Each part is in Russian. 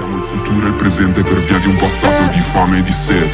Siamo il futuro e il presente per via di un passato di fame e di sete.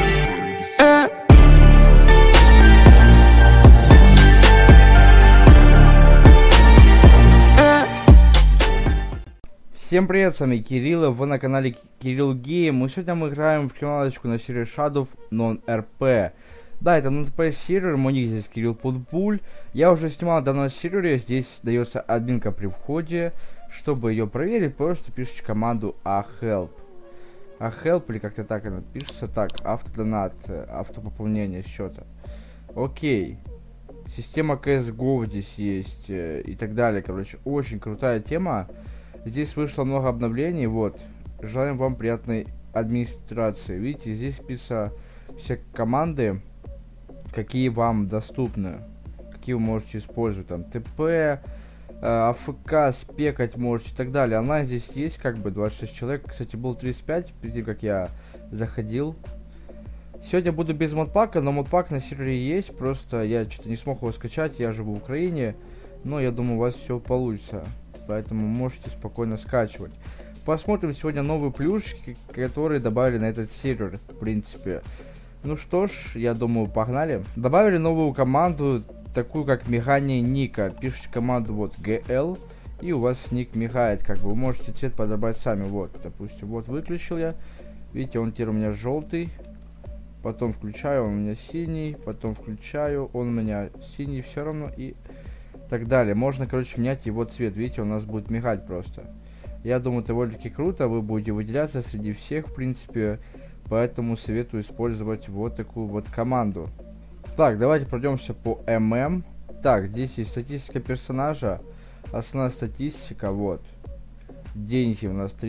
Всем привет, с вами Кирилл, и вы на канале Кирилл Гейм. И сегодня мы играем в криминалочку на сервере Shadow Non-RP. Да, это Non-RP сервер, мой ник здесь Кирилл Путбуль. Я уже снимал данный сервер, здесь дается админка при входе. Чтобы ее проверить, просто пишите команду ahelp. Ahelp, или как-то так она пишется, так, автодонат, автопополнение счета. Окей. Система CSGO здесь есть и так далее, короче, очень крутая тема. Здесь вышло много обновлений, вот. Желаем вам приятной администрации. Видите, здесь пишутся все команды, какие вам доступны, какие вы можете использовать, там, ТП, АФК, спекать можете и так далее. Онлайн здесь есть, как бы, 26 человек. Кстати, был 35, перед тем, как я заходил. Сегодня буду без модпака, но модпак на сервере есть, просто я что-то не смог его скачать, я живу в Украине. Но я думаю, у вас все получится. Поэтому можете спокойно скачивать. Посмотрим сегодня новые плюшки, которые добавили на этот сервер, в принципе. Ну что ж, я думаю, погнали. Добавили новую команду, такую как мигание ника. Пишите команду вот GL, и у вас ник мигает, как бы. Вы можете цвет подобрать сами. Вот, допустим, вот выключил я. Видите, он теперь у меня желтый. Потом включаю, он у меня синий. Потом включаю, он у меня синий все равно. И так далее. Можно, короче, менять его цвет. Видите, у нас будет мигать просто. Я думаю, это довольно-таки круто. Вы будете выделяться среди всех, в принципе. Поэтому советую использовать вот такую вот команду. Так, давайте пройдемся по ММ. Так, здесь есть статистика персонажа. Основная статистика, вот. Деньги у нас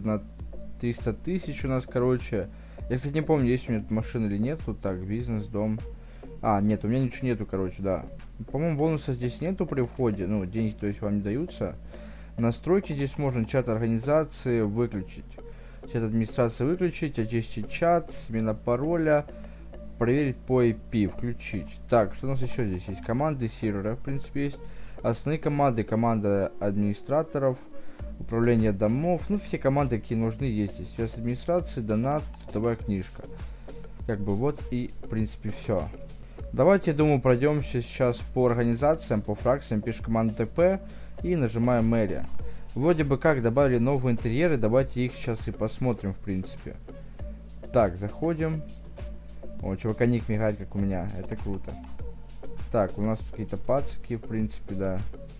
300 тысяч у нас, короче. Я, кстати, не помню, есть у меня тут машина или нет. Тут так, бизнес, дом. А, нет, у меня ничего нету, короче, да. По-моему, бонуса здесь нету при входе. Ну, деньги, то есть, вам не даются. Настройки здесь можно чат организации выключить. Чат администрации выключить, очистить чат, смена пароля, проверить по IP, включить. Так, что у нас еще здесь есть? Команды сервера, в принципе, есть. Основные команды, команда администраторов, управление домов. Ну, все команды, какие нужны, есть здесь. Связь администрации, донат, трудовая книжка. Как бы вот и, в принципе, все. Давайте, я думаю, пройдемся сейчас по организациям, по фракциям, пишем команду ТП и нажимаем мэрия. Вроде бы как добавили новые интерьеры, давайте их сейчас и посмотрим, в принципе. Так, заходим. О, чувака ник мигает, как у меня, это круто. Так, у нас какие-то пацки, в принципе, да.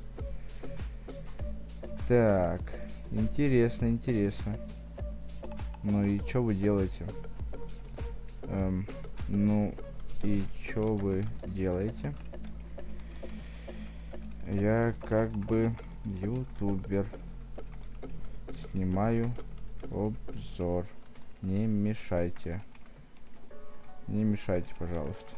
Так, интересно, интересно. Ну и что вы делаете? Ну... И чё вы делаете? Я как бы ютубер. Снимаю обзор. Не мешайте. Не мешайте, пожалуйста.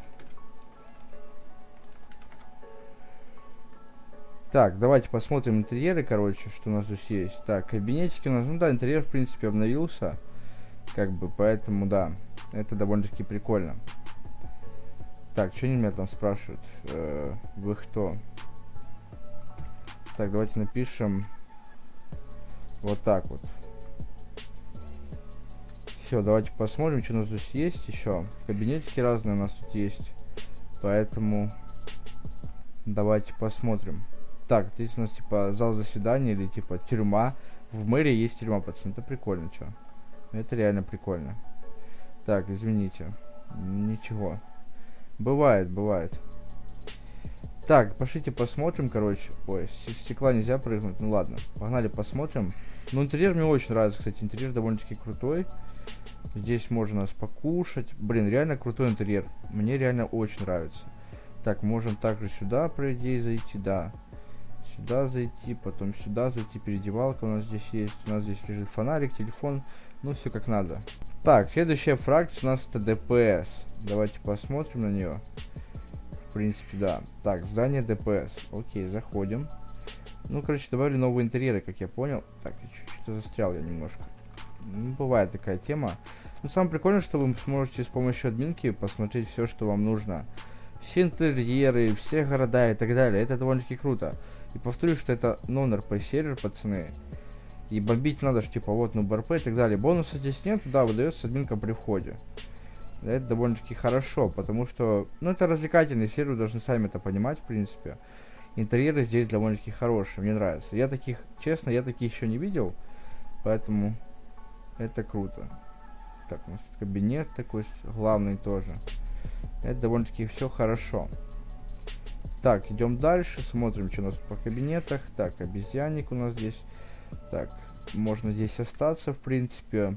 Так, давайте посмотрим интерьеры, короче, что у нас здесь есть. Так, кабинетики у нас. Ну да, интерьер, в принципе, обновился. Как бы, поэтому, да. Это довольно-таки прикольно. Так, что они меня там спрашивают? Вы кто? Так, давайте напишем вот так вот. Все, давайте посмотрим, что у нас здесь есть еще. Кабинетики разные у нас тут есть. Поэтому давайте посмотрим. Так, здесь у нас типа зал заседания или типа тюрьма. В мэрии есть тюрьма, пацаны. Это прикольно, что? Это реально прикольно. Так, извините. Ничего. Бывает, бывает. Так, пошлите посмотрим, короче. Ой, с стекла нельзя прыгнуть. Ну ладно, погнали посмотрим. Ну, интерьер мне очень нравится, кстати. Интерьер довольно-таки крутой. Здесь можно нас покушать. Блин, реально крутой интерьер. Мне реально очень нравится. Так, можем также сюда, по идее, зайти, да. Сюда зайти, потом сюда зайти. Переодевалка у нас здесь есть. У нас здесь лежит фонарик, телефон. Ну, все как надо. Так, следующая фракция у нас это ДПС. Давайте посмотрим на нее. В принципе, да. Так, здание ДПС. Окей, заходим. Ну, короче, добавили новые интерьеры, как я понял. Так, что-то застрял я немножко. Ну, бывает такая тема. Ну, самое прикольное, что вы сможете с помощью админки посмотреть все, что вам нужно. Все интерьеры, все города и так далее. Это довольно-таки круто. И повторюсь, что это non-RP сервер, пацаны. И бомбить надо, что типа вот, ну, БРП и так далее. Бонуса здесь нет, да, выдается админка при входе. Это довольно-таки хорошо, потому что, ну, это развлекательный сервер, вы должны сами это понимать, в принципе. Интерьеры здесь довольно-таки хорошие, мне нравится. Я таких, честно, я таких еще не видел, поэтому это круто. Так, у нас тут кабинет такой, главный тоже. Это довольно-таки все хорошо. Так, идем дальше, смотрим, что у нас по кабинетах. Так, обезьянник у нас здесь. Так, можно здесь остаться, в принципе.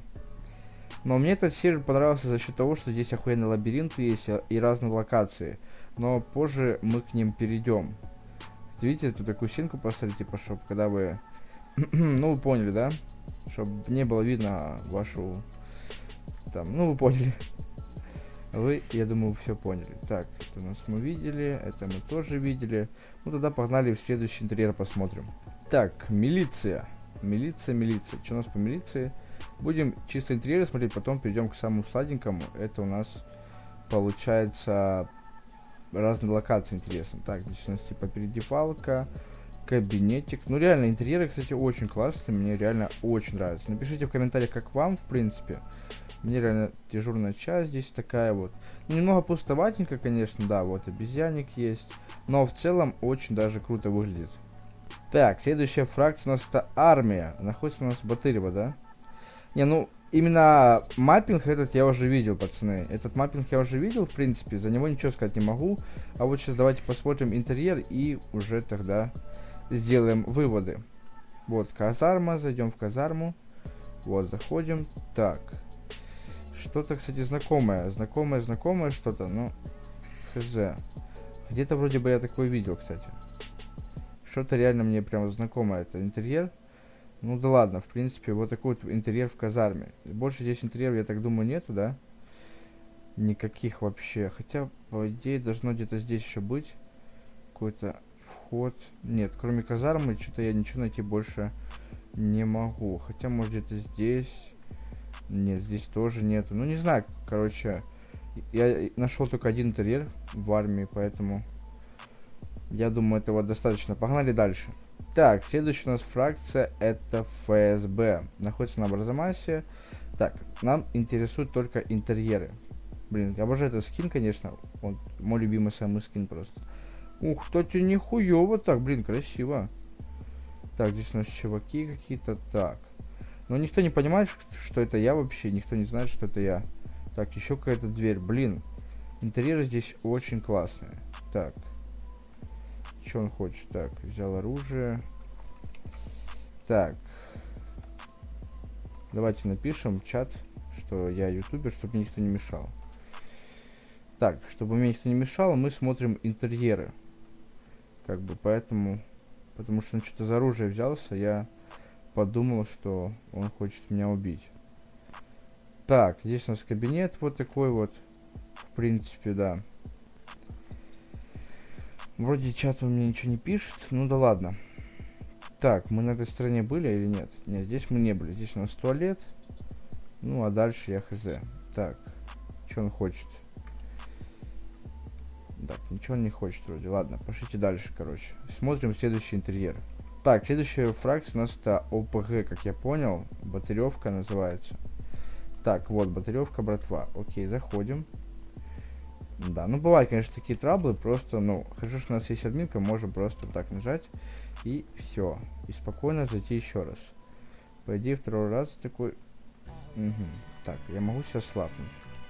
Но мне этот сервер понравился за счет того, что здесь охуенный лабиринт есть и разные локации. Но позже мы к ним перейдем. Видите, тут такую стенку поставили, типа, чтобы когда вы... ну, вы поняли, да? Чтобы не было видно вашу... Там, ну, вы поняли. Вы, я думаю, все поняли. Так, это у нас мы видели, это мы тоже видели. Ну, тогда погнали в следующий интерьер посмотрим. Так, милиция. Милиция. Что у нас по милиции? Будем чисто интерьеры смотреть, потом перейдем к самому сладенькому. Это у нас получается разные локации интересно. Так, здесь у нас типа передевалка, кабинетик. Ну реально, интерьеры, кстати, очень классные. Мне реально очень нравится. Напишите в комментариях, как вам, в принципе. Мне реально дежурная часть здесь такая вот. Немного пустоватенько, конечно, да, вот обезьянник есть. Но в целом очень даже круто выглядит. Так, следующая фракция у нас это армия. Находится у нас в Батырево, да? Не, ну, именно маппинг этот я уже видел, пацаны. Этот маппинг я уже видел, в принципе. За него ничего сказать не могу. А вот сейчас давайте посмотрим интерьер и уже тогда сделаем выводы. Вот казарма, зайдем в казарму. Вот, заходим. Так. Что-то, кстати, знакомое. Знакомое что-то, ну, хз. Где-то вроде бы я такое видел, кстати. Что-то реально мне прям знакомое. Это интерьер. Ну да ладно, в принципе, вот такой вот интерьер в казарме. Больше здесь интерьеров, я так думаю, нету, да? Никаких вообще. Хотя, по идее, должно где-то здесь еще быть. Какой-то вход. Нет, кроме казармы, что-то я ничего найти больше не могу. Хотя, может, где-то здесь... Нет, здесь тоже нету. Ну, не знаю, короче. Я нашел только один интерьер в армии, поэтому... Я думаю, этого достаточно. Погнали дальше. Так, следующая у нас фракция это ФСБ. Находится на Арзамасе. Так, нам интересуют только интерьеры. Блин, я обожаю этот скин, конечно. Он мой любимый самый скин просто. Ух, кстати, нихуёво так, блин, красиво. Так, здесь у нас чуваки какие-то. Так. Но никто не понимает, что это я вообще. Никто не знает, что это я. Так, еще какая-то дверь. Блин, интерьеры здесь очень классные. Так. Что он хочет? Так, взял оружие. Так. Давайте напишем в чат, что я ютубер, чтобы мне никто не мешал. Так, чтобы мне никто не мешал, мы смотрим интерьеры. Как бы, поэтому... Потому что он что-то за оружие взялся, я подумал, что он хочет меня убить. Так, здесь у нас кабинет вот такой вот. В принципе, да. Вроде чат он мне ничего не пишет. Ну да ладно. Так, мы на этой стороне были или нет? Нет, здесь мы не были. Здесь у нас туалет. Ну, а дальше я хз. Так, что он хочет? Так, ничего он не хочет вроде. Ладно, пошлите дальше, короче. Смотрим следующий интерьер. Так, следующая фракция у нас это ОПГ, как я понял. Батаревка называется. Так, вот, батаревка, братва. Окей, заходим. Да, ну бывают, конечно, такие траблы, просто, ну, хорошо, что у нас есть админка, можем просто так нажать, и все. И спокойно зайти еще раз. По идее, второй раз такой... Угу. Так, я могу сейчас слапнуть.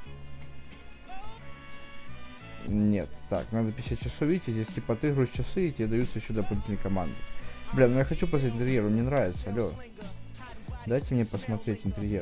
Нет, так, надо 50 часов, видите, здесь типа отыгрываешь часы, и тебе даются еще дополнительные команды. Бля, ну я хочу посмотреть интерьер, он мне нравится, алло. Дайте мне посмотреть интерьер.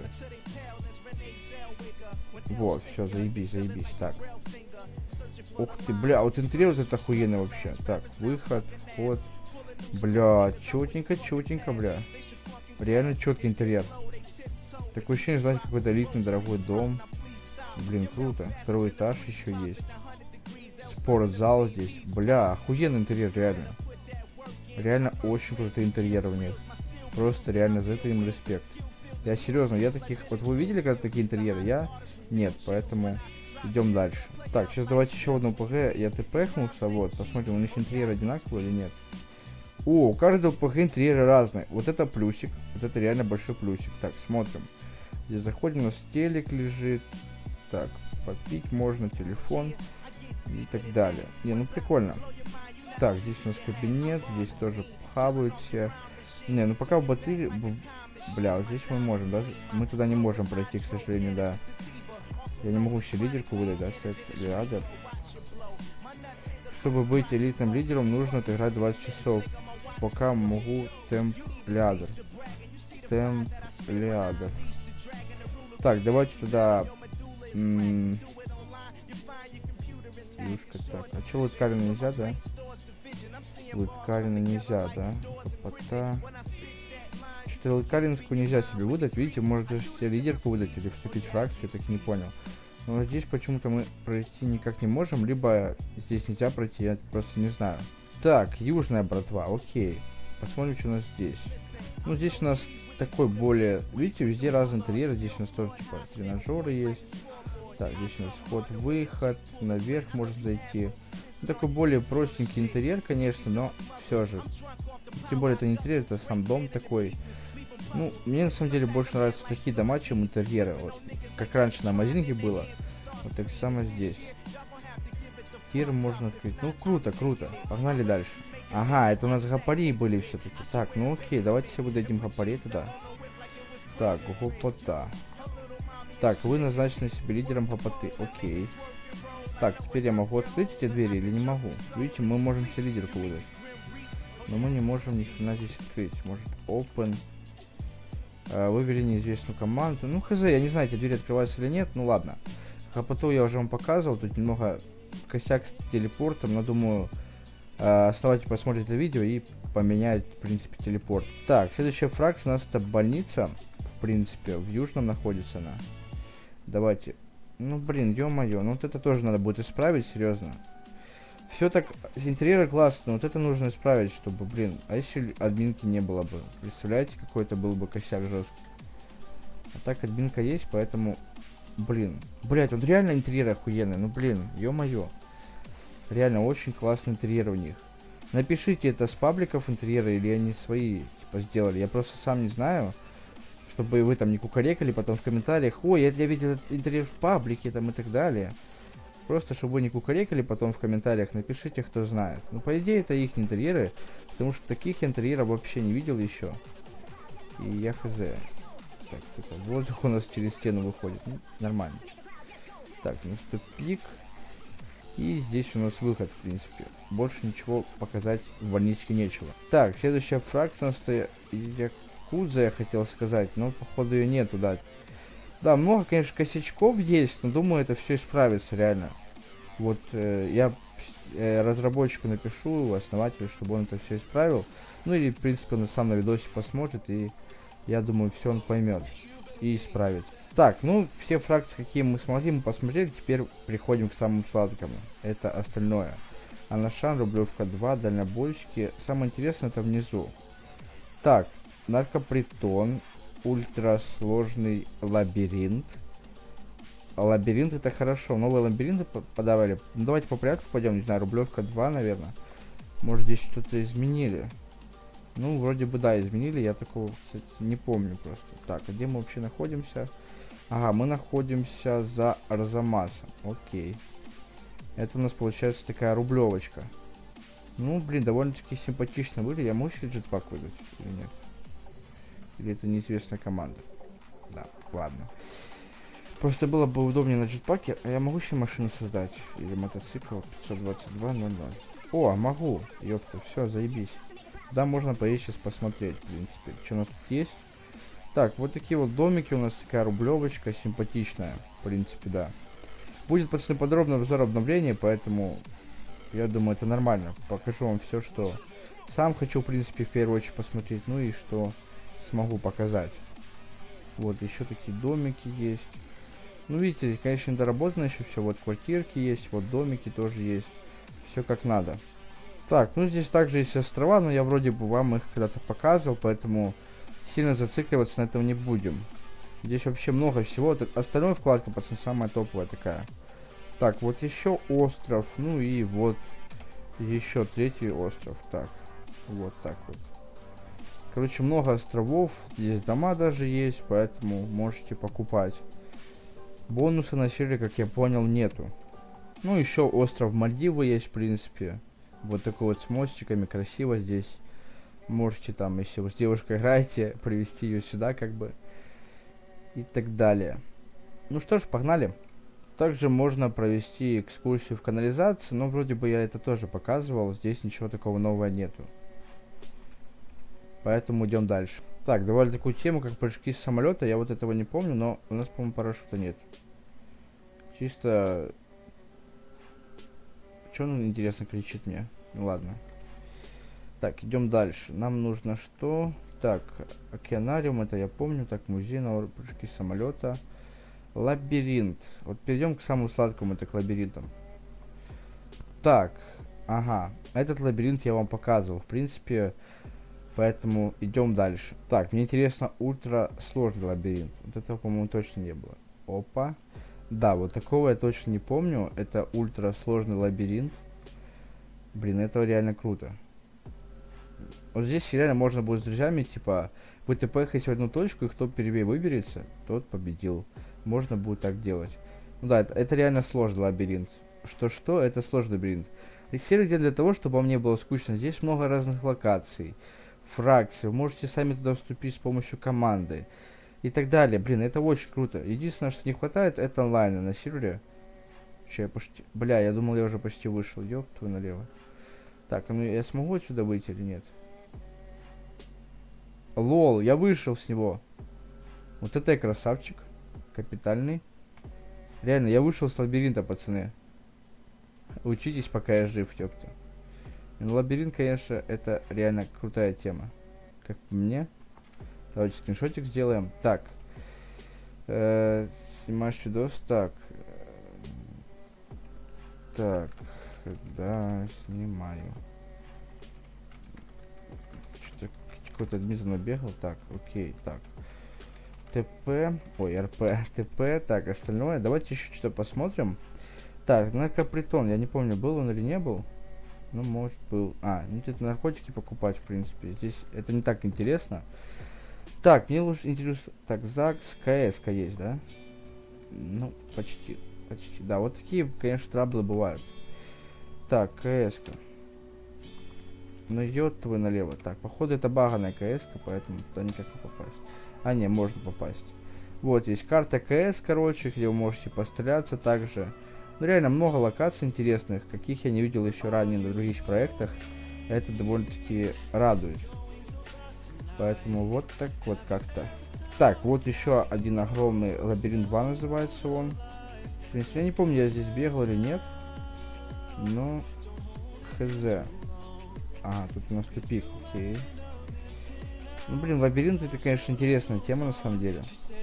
Вот, все, заебись, заебись, так. Ух ты, бля, вот интерьер вот это охуенный вообще. Так, выход, вход. Бля, чётенько, бля. Реально четкий интерьер. Такое ощущение, знаете, какой-то элитный дорогой дом. Блин, круто. Второй этаж еще есть. Спортзал здесь. Бля, охуенный интерьер, реально. Реально очень крутые интерьеры у них. Просто реально за это им респект. Я серьезно, я таких... Вот вы видели когда такие интерьеры? Я... Нет, поэтому идем дальше. Так, сейчас давайте еще одну ПГ. Я тпхнулся, вот. Посмотрим, у них интерьер одинаковый или нет. О, у каждого ПГ интерьеры разные. Вот это плюсик. Вот это реально большой плюсик. Так, смотрим. Здесь заходим, у нас телек лежит. Так, попить можно, телефон и так далее. Не, ну прикольно. Так, здесь у нас кабинет, здесь тоже хавают все. Не, ну пока в батареи... Бля, вот здесь мы можем, даже... Мы туда не можем пройти, к сожалению, да. Я не могу себе лидерку выдать, да, сет лидер. Чтобы быть элитным лидером, нужно отыграть 20 часов. Пока могу темп лядер. Темп лядер. Так, давайте туда... Юшка, так. А что, Лыткарина нельзя, да? Лыткарина нельзя, да? Опа-та. Что-то Лыткаринскую нельзя себе выдать. Видите, может даже себе лидерку выдать или вступить в фракцию, я так не понял. Но здесь почему-то мы пройти никак не можем, либо здесь нельзя пройти, я просто не знаю. Так, южная братва, окей. Посмотрим, что у нас здесь. Ну, здесь у нас такой более... Видите, везде разные интерьеры. Здесь у нас тоже, типа, тренажеры есть. Так, здесь у нас вход-выход. Наверх можно зайти. Ну, такой более простенький интерьер, конечно, но все же. Тем более, это не интерьер, это сам дом такой. Ну, мне на самом деле больше нравятся такие дома, чем интерьеры. Вот, как раньше на Амазинге было. Вот так само здесь. Тир можно открыть. Ну, круто, круто. Погнали дальше. Ага, это у нас гапари были все-таки. Так, ну окей, давайте себе выдадим гапари тогда. Так, гопота. Так, вы назначены себе лидером гопоты. Окей. Так, теперь я могу открыть эти двери или не могу? Видите, мы можем себе лидерку выдать. Но мы не можем ни хрена здесь открыть. Может, open. Вывели неизвестную команду. Ну, хз, я не знаю, эти двери открываются или нет. Ну, ладно. Гопоту я уже вам показывал. Тут немного косяк с телепортом, но думаю... Оставайтесь, посмотрите видео и поменять, в принципе, телепорт. Так, следующая фракция у нас это больница. В принципе, в Южном находится она. Давайте. Ну, блин, ё-моё. Ну, вот это тоже надо будет исправить, серьезно. Все так, с интерьера классно, но вот это нужно исправить, чтобы, блин, а если админки не было бы? Представляете, какой это был бы косяк жесткий. А так админка есть, поэтому, блин. Блять, вот реально интерьер охуенный, ну, блин, ё-моё. Реально очень классный интерьер у них. Напишите, это с пабликов интерьера или они свои типа сделали. Я просто сам не знаю, чтобы вы там не кукарекали потом в комментариях. Ой, я видел этот интерьер в паблике там и так далее. Просто чтобы вы не кукарекали потом в комментариях, напишите, кто знает. Ну, по идее, это их интерьеры, потому что таких интерьеров вообще не видел еще. И я хз. Так, типа, воздух у нас через стену выходит. Ну, нормально. Так, ну что, пик. И здесь у нас выход, в принципе. Больше ничего показать в больничке нечего. Так, следующая фракция у нас это Якудза, я хотел сказать, но походу ее нету, да. Да, много, конечно, косячков есть, но думаю, это все исправится, реально. Вот я разработчику напишу, основателю, чтобы он это все исправил. Ну или, в принципе, он сам на видосе посмотрит, и я думаю, все он поймет и исправит. Так, ну, все фракции, какие мы смогли, мы посмотрели, теперь приходим к самому сладкому. Это остальное. Анашан, Рублевка 2, дальнобойщики. Самое интересное это внизу. Так, наркопритон, ультрасложный лабиринт. Лабиринт это хорошо, новые лабиринты подавали. Ну, давайте по порядку пойдем, не знаю, Рублевка 2, наверное. Может, здесь что-то изменили. Ну, вроде бы, да, изменили, я такого, кстати, не помню просто. Так, а где мы вообще находимся? Ага, мы находимся за Арзамасом. Окей. Это у нас получается такая рублевочка. Ну, блин, довольно-таки симпатично выглядит. Я могу себе джетпак выдать или нет? Или это неизвестная команда? Да, ладно. Просто было бы удобнее на джетпаке. А я могу себе машину создать? Или мотоцикл 522.00? О, могу. Ёпта, все, заебись. Да, можно поесть сейчас посмотреть, в принципе. Что у нас тут есть? Так, вот такие вот домики у нас, такая рублевочка, симпатичная, в принципе, да. Будет, пацаны, подробный обзор обновления, поэтому, я думаю, это нормально. Покажу вам все, что сам хочу, в принципе, в первую очередь посмотреть, ну и что смогу показать. Вот, еще такие домики есть. Ну, видите, конечно, недоработано еще все. Вот квартирки есть, вот домики тоже есть. Все как надо. Так, ну здесь также есть острова, но я вроде бы вам их когда-то показывал, поэтому... Сильно зацикливаться на этом не будем. Здесь вообще много всего. Остальная вкладка, пацаны, самая топовая такая. Так, вот еще остров. Ну и вот еще третий остров. Так. Вот так вот. Короче, много островов, здесь дома даже есть, поэтому можете покупать. Бонуса на сервере, как я понял, нету. Ну, еще остров Мальдивы есть, в принципе. Вот такой вот с мостиками, красиво здесь. Можете там, если вы с девушкой играете, привести ее сюда, как бы. И так далее. Ну что ж, погнали. Также можно провести экскурсию в канализации, но вроде бы я это тоже показывал. Здесь ничего такого нового нету. Поэтому идем дальше. Так, давали такую тему, как прыжки с самолета. Я вот этого не помню, но у нас, по-моему, парашюта нет. Чисто... Что он, интересно, кричит мне? Ну ладно. Так, идем дальше. Нам нужно что? Так, океанариум, это я помню. Так, музей, на прыжки с самолета. Лабиринт. Вот перейдем к самому сладкому, это к лабиринтам. Так, ага. Этот лабиринт я вам показывал. В принципе... Поэтому идем дальше. Так, мне интересно, ультра сложный лабиринт. Вот этого, по-моему, точно не было. Опа. Да, вот такого я точно не помню. Это ультра сложный лабиринт. Блин, это реально круто. Вот здесь реально можно будет с друзьями, типа, вы тпхаете в одну точку, и кто первее выберется, тот победил. Можно будет так делать. Ну да, это реально сложный лабиринт. Что, это сложный лабиринт. И сервер для того, чтобы вам не было скучно. Здесь много разных локаций. Фракции, вы можете сами туда вступить с помощью команды и так далее. Блин, это очень круто. Единственное, что не хватает, это онлайна на сервере. Че, я почти... Бля, я думал, я уже почти вышел. Ёб твою налево. Так, ну я смогу отсюда выйти или нет? Лол, я вышел с него. Вот это я красавчик. Капитальный. Реально, я вышел с лабиринта, пацаны. Учитесь, пока я жив, ёпта. Ну, лабиринт, конечно, это реально крутая тема. Как по мне. Давайте скриншотик сделаем. Так. Снимаешь видос. Так. Так. Да, снимаю. Что-то какой-то админ за мной бегал. Так, окей, так. ТП. Ой, РП. ТП. Так, остальное. Давайте еще что-то посмотрим. Так, наркопритон. Я не помню, был он или не был. Ну, может, был... ну, где-то наркотики покупать, в принципе. Здесь это не так интересно. Так, мне лучше интересно... Так, ЗАГС, КС-ка есть, да? Ну, почти. Почти. Да, вот такие, конечно, траблы бывают. Так, КС-ка. Ну, идет твой налево. Так, походу, это баганая КС-ка, поэтому туда никак не попасть. А, не, можно попасть. Вот, есть карта КС, короче, где вы можете постреляться также. Ну, реально много локаций интересных, каких я не видел еще ранее на других проектах. Это довольно-таки радует. Поэтому вот так вот как-то. Так, вот еще один огромный лабиринт 2 называется он. В принципе, я не помню, я здесь бегал или нет. Но хз. Ага, тут у нас тупик, окей. Ну, блин, лабиринт это, конечно, интересная тема на самом деле.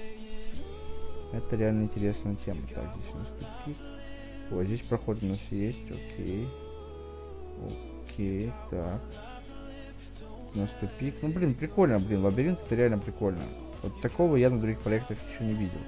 Это реально интересная тема. Так, здесь у нас тупик. Ой, здесь проход у нас есть, окей. Окей, так. У нас тупик. Ну, блин, прикольно, блин, лабиринт это реально прикольно. Вот такого я на других проектах еще не видел.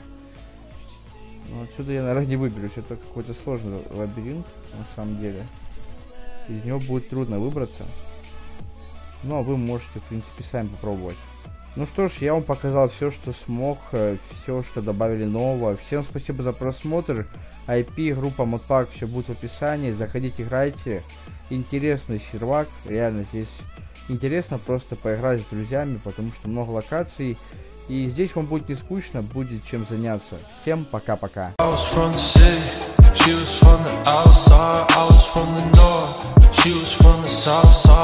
Ну, отсюда я, наверное, не выберусь. Это какой-то сложный лабиринт, на самом деле. Из него будет трудно выбраться. Ну, а вы можете, в принципе, сами попробовать. Ну что ж, я вам показал все, что смог, все, что добавили нового. Всем спасибо за просмотр. IP, группа Modpack, все будет в описании. Заходите, играйте. Интересный сервак. Реально здесь интересно просто поиграть с друзьями, потому что много локаций. И здесь вам будет не скучно, будет чем заняться. Всем пока-пока.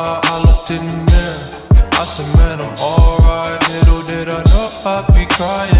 I said, man, I'm alright. Little did I know I'd be crying.